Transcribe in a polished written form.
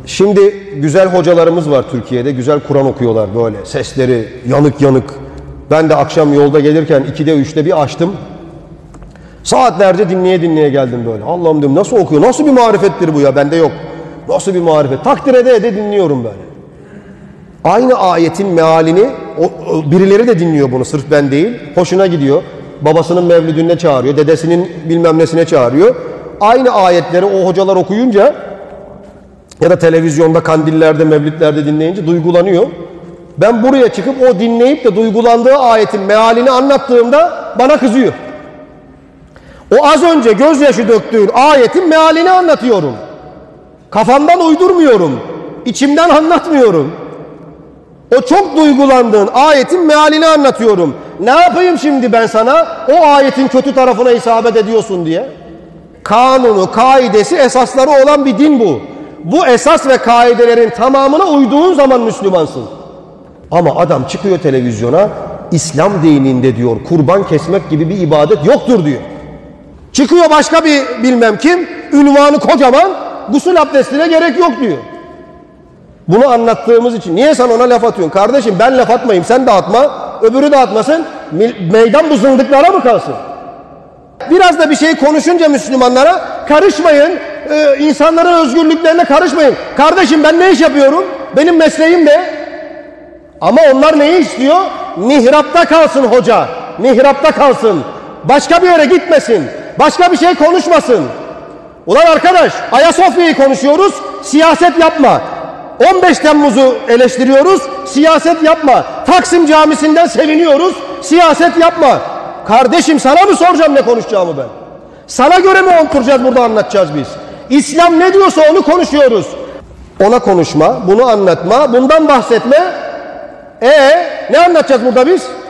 Şimdi güzel hocalarımız var Türkiye'de. Güzel Kur'an okuyorlar böyle. Sesleri yanık yanık. Ben de akşam yolda gelirken 2'de 3'te bir açtım. Saatlerce dinleye geldim böyle. Allah'ım dedim, nasıl okuyor? Nasıl bir marifettir bu ya? Bende yok. Nasıl bir marifet? Takdir ede dinliyorum böyle. Aynı ayetin mealini birileri de dinliyor bunu, sırf ben değil. Hoşuna gidiyor. Babasının mevlidine çağırıyor. Dedesinin bilmem nesine çağırıyor. Aynı ayetleri o hocalar okuyunca ya da televizyonda, kandillerde, mevlidlerde dinleyince duygulanıyor. Ben buraya çıkıp o dinleyip de duygulandığı ayetin mealini anlattığımda bana kızıyor. O az önce gözyaşı döktüğün ayetin mealini anlatıyorum. Kafamdan uydurmuyorum. İçimden anlatmıyorum. O çok duygulandığın ayetin mealini anlatıyorum. Ne yapayım şimdi ben sana o ayetin kötü tarafına isabet ediyorsun diye? Kanunu, kaidesi, esasları olan bir din bu. Bu esas ve kaidelerin tamamına uyduğun zaman Müslümansın. Ama adam çıkıyor televizyona, İslam dininde diyor kurban kesmek gibi bir ibadet yoktur diyor. Çıkıyor başka bir bilmem kim, ünvanı kocaman, gusül abdestine gerek yok diyor. Bunu anlattığımız için niye sen ona laf atıyorsun? Kardeşim ben laf atmayayım, sen de atma, öbürü de atmasın, meydan bu zındıklara mı kalsın? Biraz da bir şey konuşunca Müslümanlara karışmayın, insanların özgürlüklerine karışmayın. Kardeşim ben ne iş yapıyorum? Benim mesleğim ne? Ama onlar neyi istiyor? Mihrapta kalsın hoca, mihrapta kalsın. Başka bir yere gitmesin, başka bir şey konuşmasın. Ulan arkadaş, Ayasofya'yı konuşuyoruz, siyaset yapma. 15 Temmuz'u eleştiriyoruz, siyaset yapma. Taksim Camisi'nden seviniyoruz, siyaset yapma. Kardeşim sana mı soracağım ne konuşacağımı ben? Sana göre mi oturacağız burada, anlatacağız biz? İslam ne diyorsa onu konuşuyoruz. Ona konuşma, bunu anlatma, bundan bahsetme. Ne anlatacağız burada biz?